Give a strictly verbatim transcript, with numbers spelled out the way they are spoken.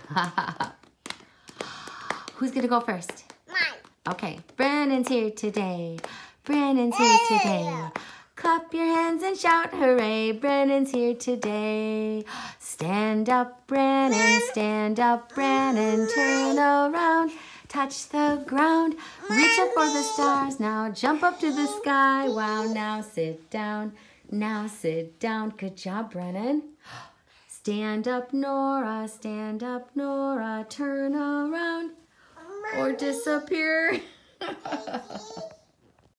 Who's gonna go first? Mine. Okay, Brennan's here today. Brennan's here today. Clap your hands and shout hooray. Brennan's here today. Stand up, Brennan. Stand up, Brennan. Turn around. Touch the ground. Reach up for the stars. Now jump up to the sky. Wow, now sit down. Now sit down. Good job, Brennan. Stand up, Nora. Stand up, Nora. Turn around or disappear.